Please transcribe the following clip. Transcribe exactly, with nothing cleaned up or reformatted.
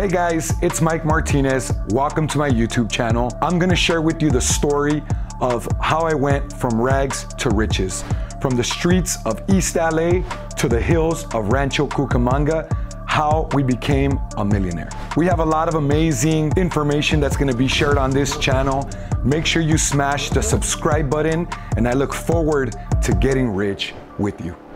Hey guys, it's Mike Martinez. Welcome to my YouTube channel. I'm gonna share with you the story of how I went from rags to riches, from the streets of East L A to the hills of Rancho, Cucamonga, how we became a millionaire. We have a lot of amazing information that's gonna be shared on this channel. Make sure you smash the subscribe button, and I look forward to getting rich with you.